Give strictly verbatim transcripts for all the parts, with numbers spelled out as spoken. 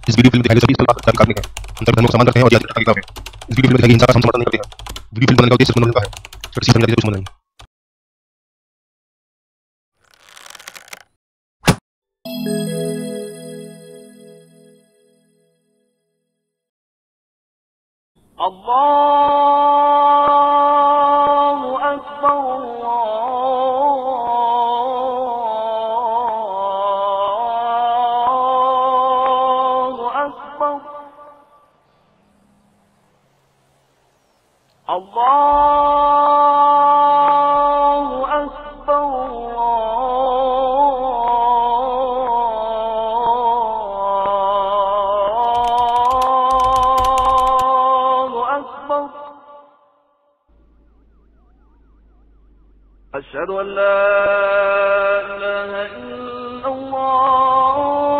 इस video film में दिखाए गए सभी स्थल जारी कार्मिक हैं। हम सभी धर्मों को समान रखते हैं और याद रखने का है। इस वीडियो फिल्म में दिखाई गई हिंसा का हम समर्थन नहीं करते हैं। वीडियो फिल्म बनाने का उद्देश्य सिर्फ मनोरंजन का है। छोटी सी समझ कुछ नहीं। Allahu Akbar, Allahu Akbar, Allahu Akbar, Allahu Akbar. أشهد أن لا إله إلا الله.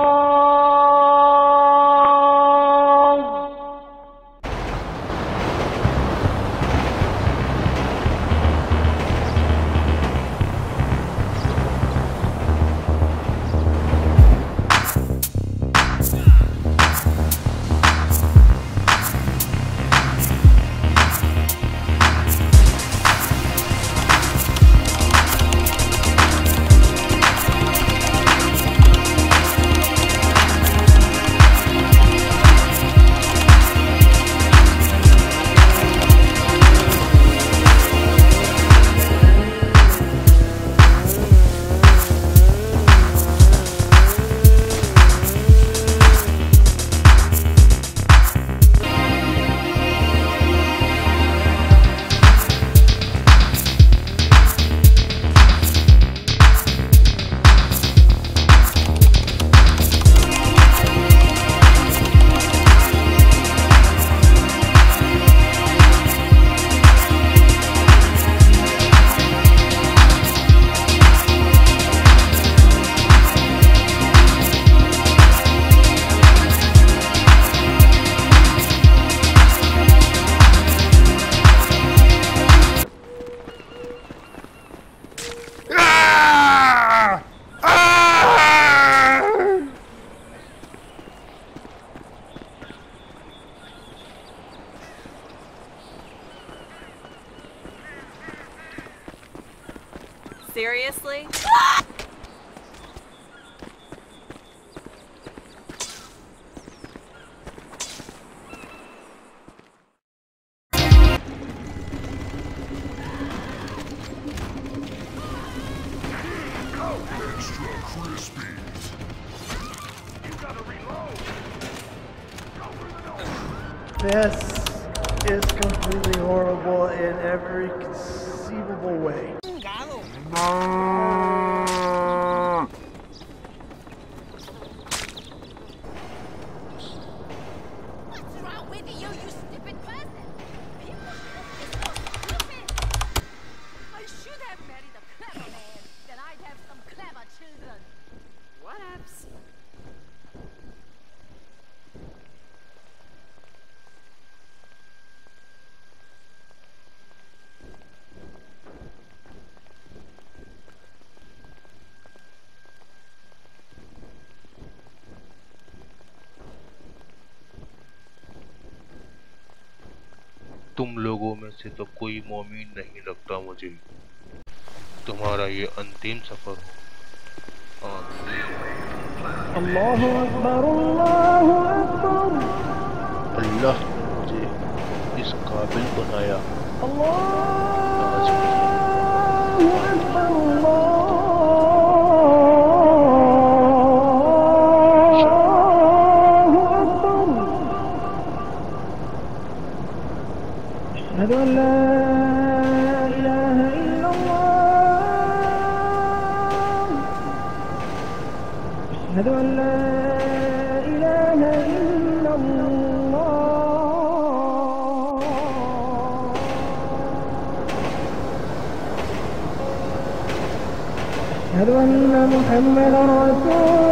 Seriously? Extra crispy. You gotta reload. This is completely horrible in every conceivable way. What's wrong with you, you stupid person? People is so stupid. I should have married a clever man. Then I'd have some clever children. What ups? तुम लोगों में से तो कोई मोमीन नहीं लगता मुझे। तुम्हारा ये अंतिम सफर हो। अल्लाहु अकबर, अल्लाहु अकबर। अल्लाह ने मुझे इस काबिल बनाया। अल्लाहु अकबर, अल्लाहु अकबर। अशहदु अन ला इलाहा इल्लल्लाह। अशहदु अन ला इलाहा इल्लल्लाह। أشهد أن محمدا رسول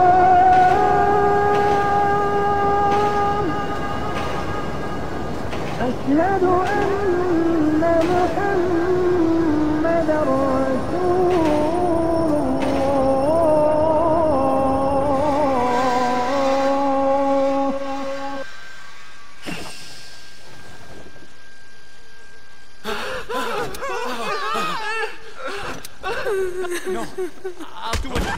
الله. أشهد أن محمدا رسول الله. I'll do it.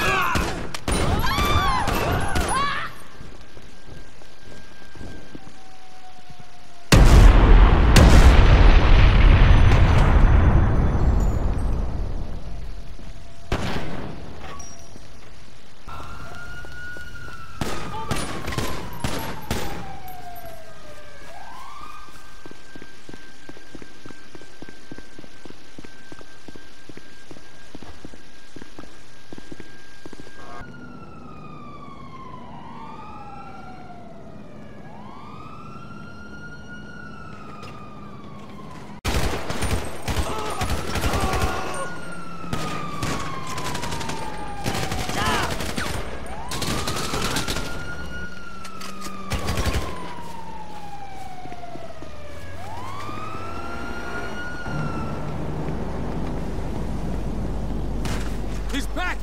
He's back!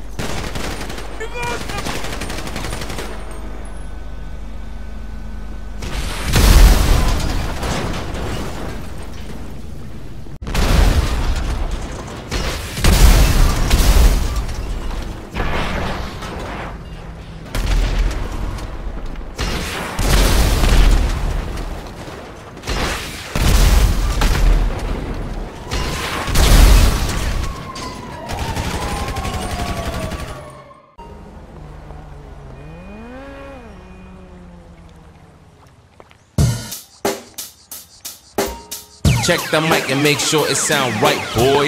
Check the mic and make sure it sound right, boys.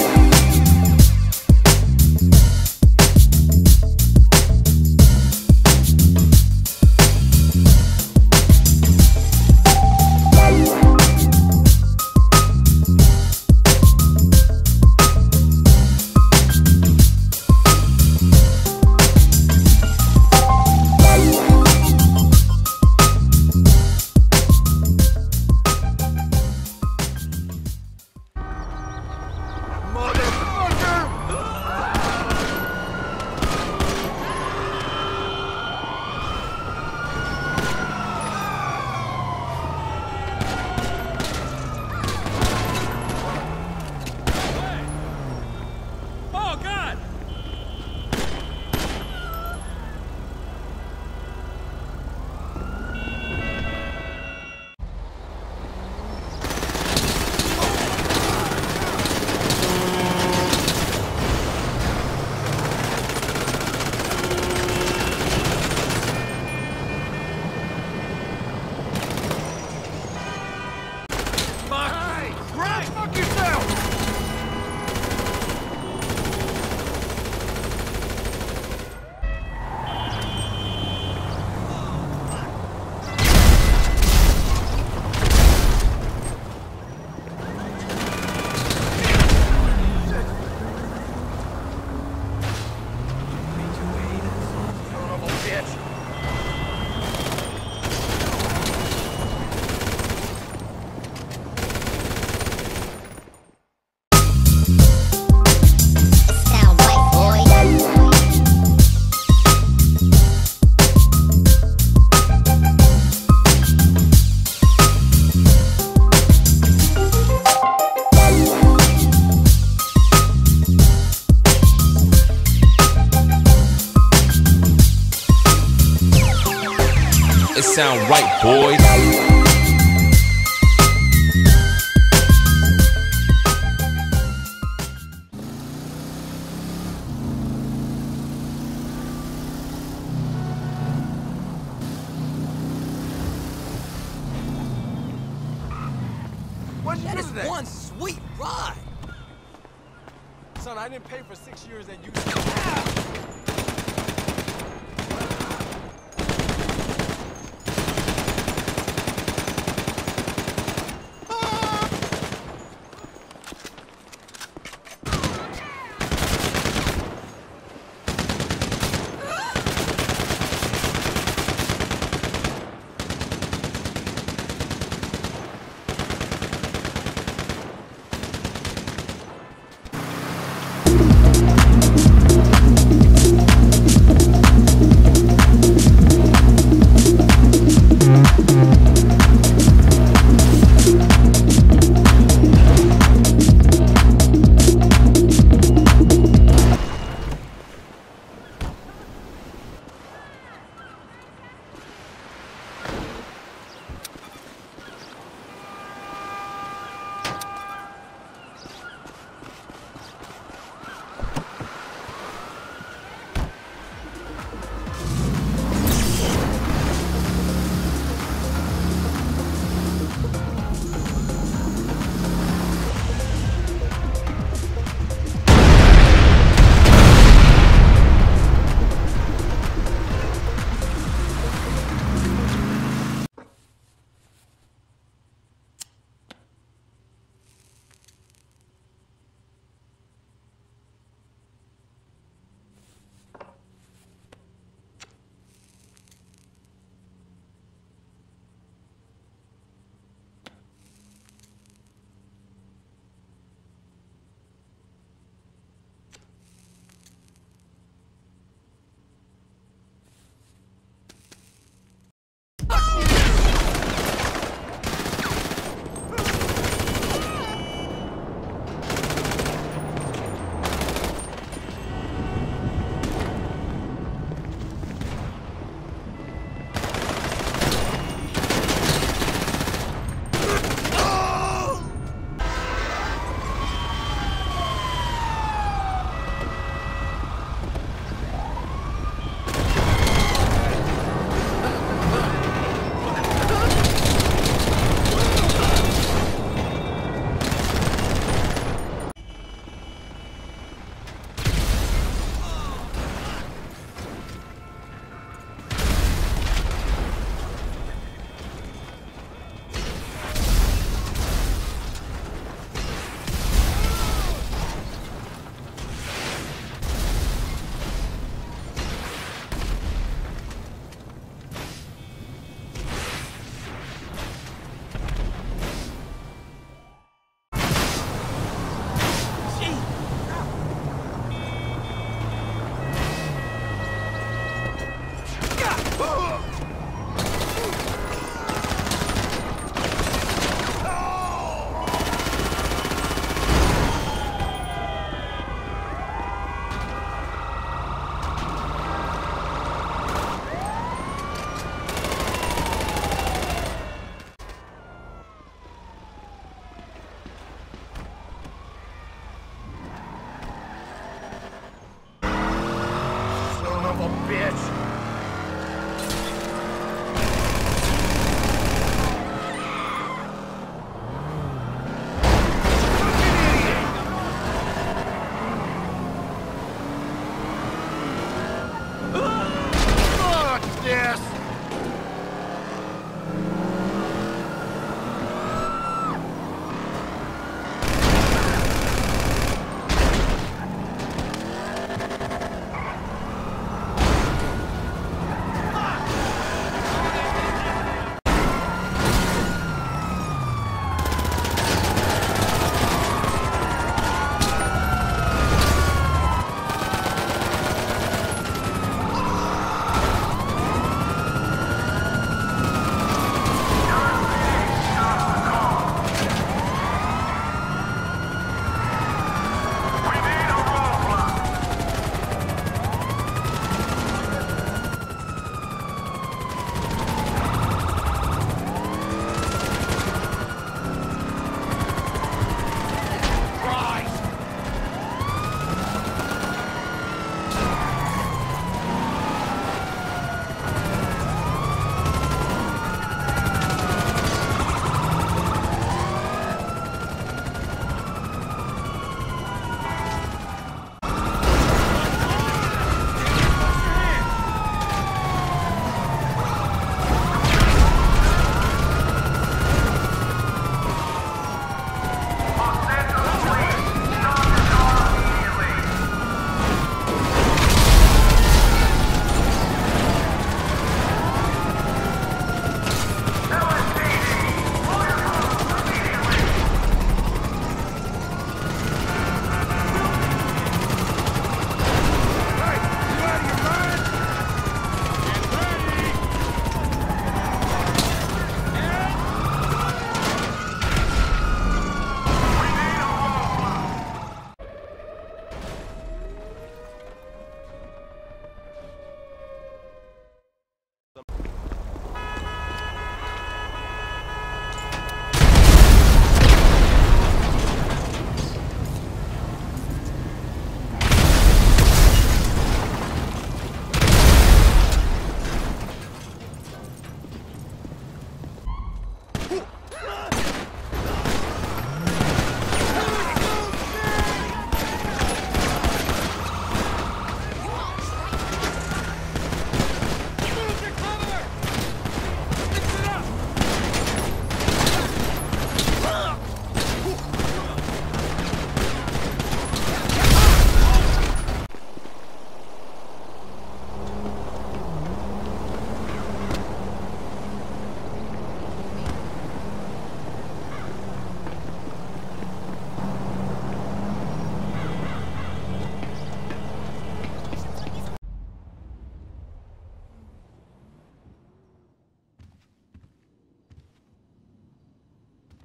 It sound right, boys. What'd you That do is today? one sweet ride. Son, I didn't pay for six years at you.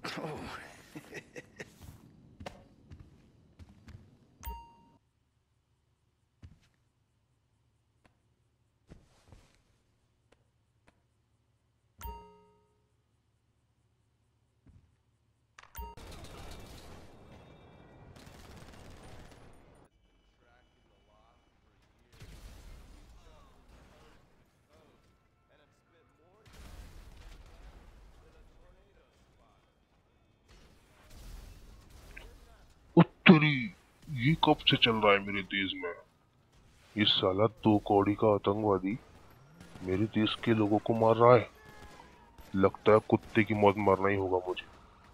उत्तरी ये कब से चल रहा है मेरे देश में? ये साला दो कौड़ी का आतंकवादी मेरे देश के लोगों को मार रहा है। लगता है कुत्ते की मौत मारना ही होगा मुझे।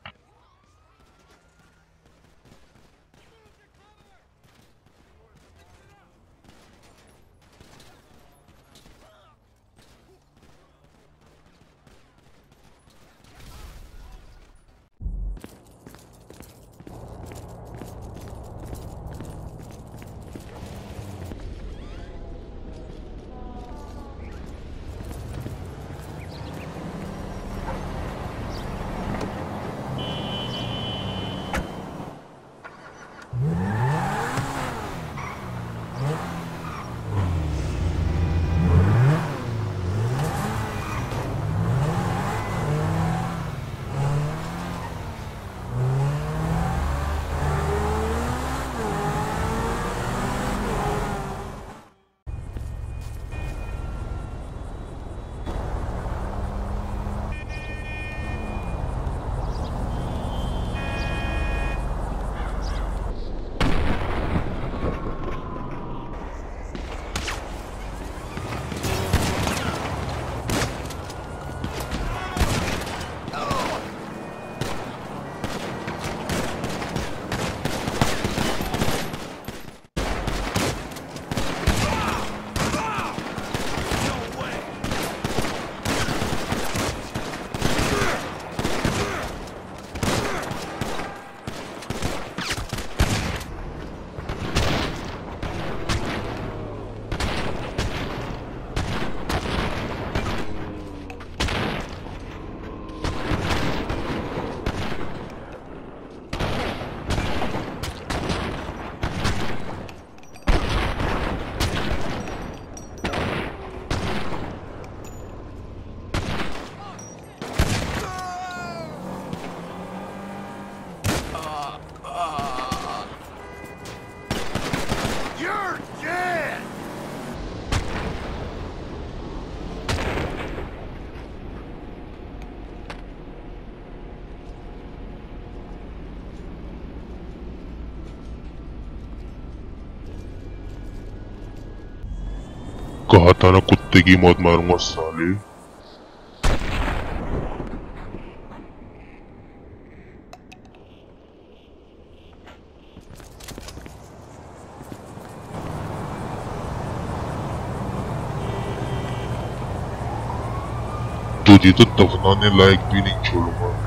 कहा था ना कुत्ते की मौत मारूंगा साले। तुझे तो दफनाने लायक भी नहीं छोड़ूंगा।